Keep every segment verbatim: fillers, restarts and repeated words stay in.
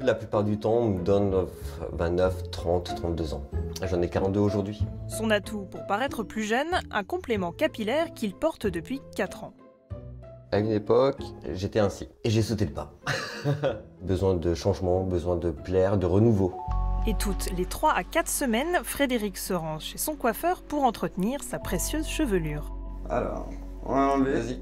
La plupart du temps, on me donne vingt-neuf, trente, trente-deux ans. J'en ai quarante-deux aujourd'hui. Son atout pour paraître plus jeune, un complément capillaire qu'il porte depuis quatre ans. À une époque, j'étais ainsi. Et j'ai sauté le pas. Besoin de changement, besoin de plaire, de renouveau. Et toutes les trois à quatre semaines, Frédéric se rend chez son coiffeur pour entretenir sa précieuse chevelure. Alors, on va enlever. Vas-y.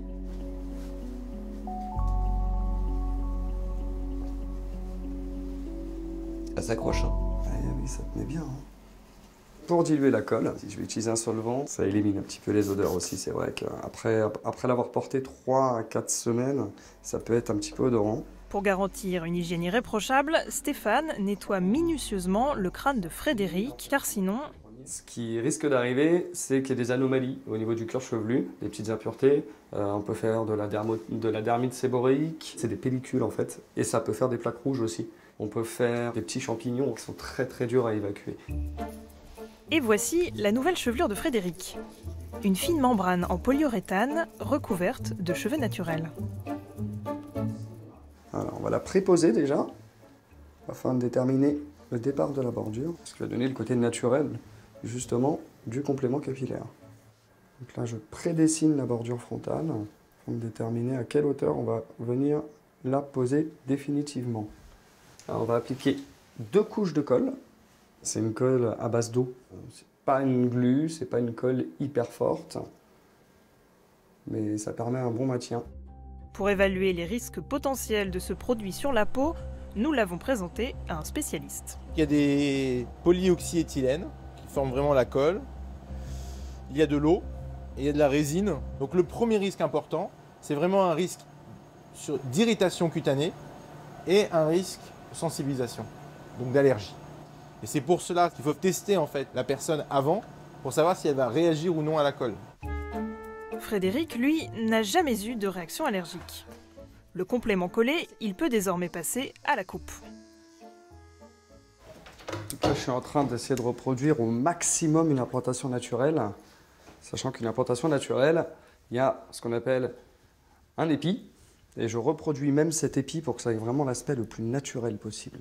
Ça s'accroche. Hein. Ah oui, ça tenait bien. Hein. Pour diluer la colle, si je vais utiliser un solvant, ça élimine un petit peu les odeurs aussi. C'est vrai qu'après après l'avoir porté trois à quatre semaines, ça peut être un petit peu odorant. Pour garantir une hygiène irréprochable, Stéphane nettoie minutieusement le crâne de Frédéric, car sinon... Ce qui risque d'arriver, c'est qu'il y ait des anomalies au niveau du cuir chevelu, des petites impuretés. Euh, on peut faire de la, dermo de la dermite séboréique, c'est des pellicules en fait, et ça peut faire des plaques rouges aussi. On peut faire des petits champignons qui sont très très durs à évacuer. Et voici la nouvelle chevelure de Frédéric. Une fine membrane en polyuréthane recouverte de cheveux naturels. Alors, on va la préposer déjà, afin de déterminer le départ de la bordure, ce qui va donner le côté naturel, justement, du complément capillaire. Donc là, je prédessine la bordure frontale, afin de déterminer à quelle hauteur on va venir la poser définitivement. Alors, on va appliquer deux couches de colle. C'est une colle à base d'eau. C'est pas une glu, c'est pas une colle hyper forte, mais ça permet un bon maintien. Pour évaluer les risques potentiels de ce produit sur la peau, nous l'avons présenté à un spécialiste. Il y a des polyoxyéthylènes qui forment vraiment la colle. Il y a de l'eau et il y a de la résine. Donc le premier risque important, c'est vraiment un risque d'irritation cutanée et un risque de sensibilisation, donc d'allergie. Et c'est pour cela qu'il faut tester en fait la personne avant pour savoir si elle va réagir ou non à la colle. Frédéric, lui, n'a jamais eu de réaction allergique. Le complément collé, il peut désormais passer à la coupe. Donc là, je suis en train d'essayer de reproduire au maximum une implantation naturelle, sachant qu'une implantation naturelle, il y a ce qu'on appelle un épi, et je reproduis même cet épi pour que ça ait vraiment l'aspect le plus naturel possible.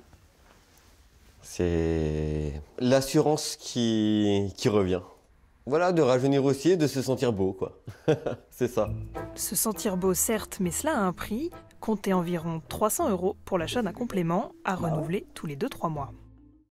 C'est l'assurance qui, qui revient. Voilà, de rajeunir aussi et de se sentir beau, quoi. C'est ça. Se sentir beau, certes, mais cela a un prix. Comptez environ trois cents euros pour l'achat d'un complément à renouveler tous les deux trois mois.